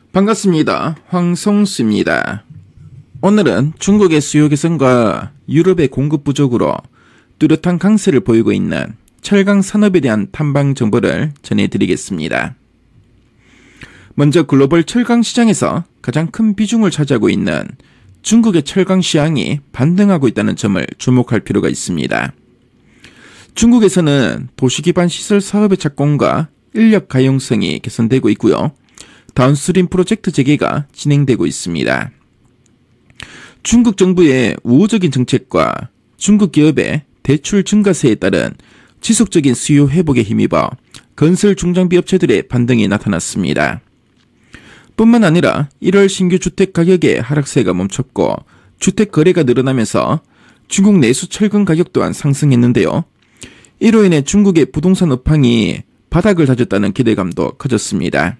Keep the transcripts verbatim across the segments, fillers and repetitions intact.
반갑습니다. 황성수입니다. 오늘은 중국의 수요 개선과 유럽의 공급 부족으로 뚜렷한 강세를 보이고 있는 철강 산업에 대한 탐방 정보를 전해드리겠습니다. 먼저 글로벌 철강 시장에서 가장 큰 비중을 차지하고 있는 중국의 철강 시황이 반등하고 있다는 점을 주목할 필요가 있습니다. 중국에서는 도시 기반 시설 사업의 착공과 인력 가용성이 개선되고 있고요. 다운스트림 프로젝트 재개가 진행되고 있습니다. 중국 정부의 우호적인 정책과 중국 기업의 대출 증가세에 따른 지속적인 수요 회복에 힘입어 건설 중장비 업체들의 반등이 나타났습니다. 뿐만 아니라 일월 신규 주택 가격의 하락세가 멈췄고 주택 거래가 늘어나면서 중국 내수 철근 가격 또한 상승했는데요. 이로 인해 중국의 부동산 업황이 바닥을 다졌다는 기대감도 커졌습니다.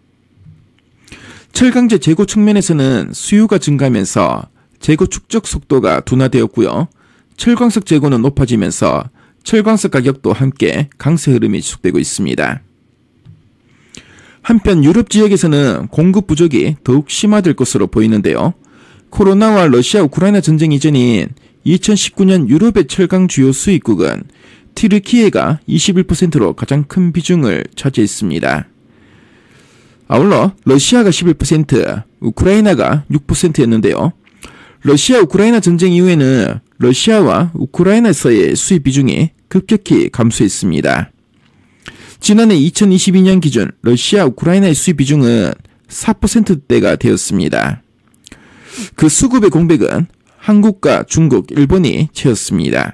철강제 재고 측면에서는 수요가 증가하면서 재고 축적 속도가 둔화되었고요. 철광석 재고는 높아지면서 철광석 가격도 함께 강세 흐름이 지속되고 있습니다. 한편 유럽 지역에서는 공급 부족이 더욱 심화될 것으로 보이는데요. 코로나와 러시아 우크라이나 전쟁 이전인 이천십구 년 유럽의 철강 주요 수입국은 튀르키예가 이십일 퍼센트로 가장 큰 비중을 차지했습니다. 아울러 러시아가 십일 퍼센트, 우크라이나가 육 퍼센트였는데요. 러시아 우크라이나 전쟁 이후에는 러시아와 우크라이나에서의 수입 비중이 급격히 감소했습니다. 지난해 이천이십이 년 기준 러시아 우크라이나의 수입 비중은 사 퍼센트대가 되었습니다. 그 수급의 공백은 한국과 중국, 일본이 채웠습니다.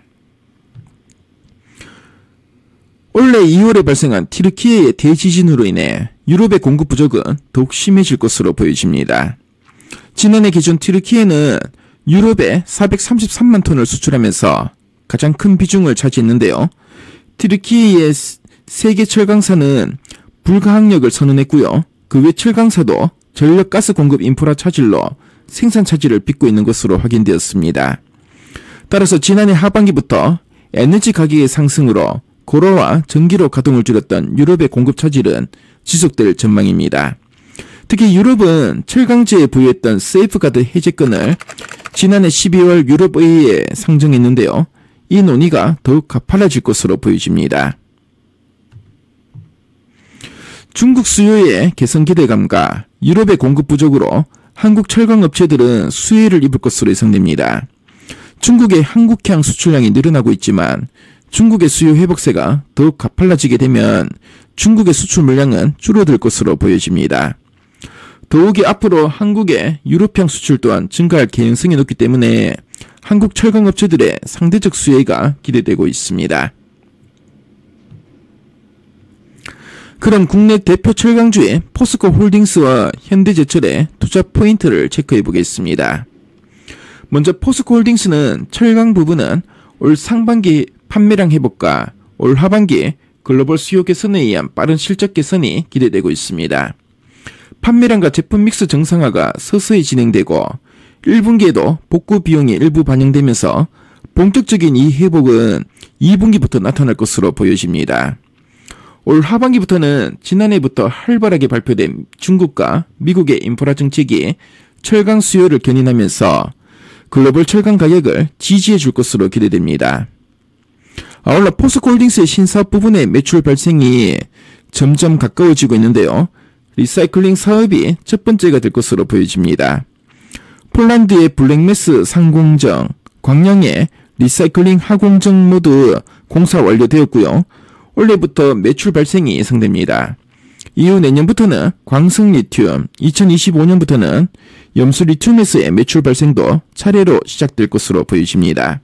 올해 이월에 발생한 튀르키예의 대지진으로 인해 유럽의 공급 부족은 더욱 심해질 것으로 보여집니다. 지난해 기준 튀르키예는 유럽에 사백삼십삼만 톤을 수출하면서 가장 큰 비중을 차지했는데요. 튀르키예의 세계 철강사는 불가항력을 선언했고요. 그 외 철강사도 전력 가스 공급 인프라 차질로 생산 차질을 빚고 있는 것으로 확인되었습니다. 따라서 지난해 하반기부터 에너지 가격의 상승으로 고로와 전기로 가동을 줄였던 유럽의 공급 차질은 지속될 전망입니다. 특히 유럽은 철강제에 부여했던 세이프가드 해제권을 지난해 십이월 유럽의회에 상정했는데요. 이 논의가 더욱 가팔라질 것으로 보여집니다. 중국 수요의 개선 기대감과 유럽의 공급 부족으로 한국 철강 업체들은 수혜를 입을 것으로 예상됩니다. 중국의 한국향 수출량이 늘어나고 있지만 중국의 수요 회복세가 더욱 가팔라지게 되면 중국의 수출 물량은 줄어들 것으로 보여집니다. 더욱이 앞으로 한국의 유럽향 수출 또한 증가할 개연성이 높기 때문에 한국 철강 업체들의 상대적 수혜가 기대되고 있습니다. 그럼 국내 대표 철강주의 포스코 홀딩스와 현대제철의 투자 포인트를 체크해 보겠습니다. 먼저 포스코 홀딩스는 철강 부분은 올 상반기 판매량 회복과 올 하반기 글로벌 수요 개선에 의한 빠른 실적 개선이 기대되고 있습니다. 판매량과 제품 믹스 정상화가 서서히 진행되고 일 분기에도 복구 비용이 일부 반영되면서 본격적인 이 회복은 이 분기부터 나타날 것으로 보여집니다. 올 하반기부터는 지난해부터 활발하게 발표된 중국과 미국의 인프라 정책이 철강 수요를 견인하면서 글로벌 철강 가격을 지지해 줄 것으로 기대됩니다. 아울러 포스코홀딩스의 신사업 부분의 매출 발생이 점점 가까워지고 있는데요. 리사이클링 사업이 첫 번째가 될 것으로 보여집니다. 폴란드의 블랙매스 상공정, 광양의 리사이클링 하공정 모두 공사 완료되었고요. 올해부터 매출 발생이 예상됩니다. 이후 내년부터는 광석 리튬, 이천이십오 년부터는 염수 리튬에서의 매출 발생도 차례로 시작될 것으로 보여집니다.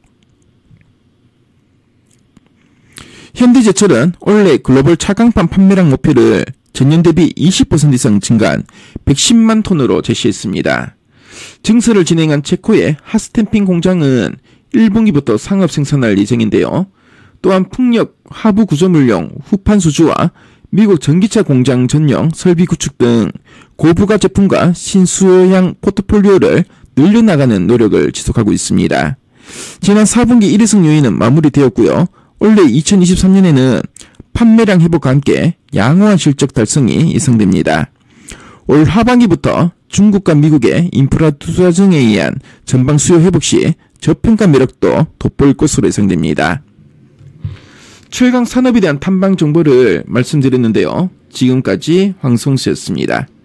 현대제철은 올해 글로벌 차강판 판매량 목표를 전년 대비 이십 퍼센트 이상 증가한 백십만 톤으로 제시했습니다. 증설을 진행한 체코의 핫스탬핑 공장은 일 분기부터 상업 생산할 예정인데요. 또한 풍력, 하부 구조물용, 후판 수주와 미국 전기차 공장 전용 설비 구축 등 고부가 제품과 신수요향 포트폴리오를 늘려나가는 노력을 지속하고 있습니다. 지난 사 분기 일회성 요인은 마무리되었고요. 올해 이천이십삼 년에는 판매량 회복과 함께 양호한 실적 달성이 예상됩니다. 올 하반기부터 중국과 미국의 인프라 투자 등에 의한 전방 수요 회복 시 저평가 매력도 돋보일 것으로 예상됩니다. 철강 산업에 대한 탐방 정보를 말씀드렸는데요. 지금까지 황성수였습니다.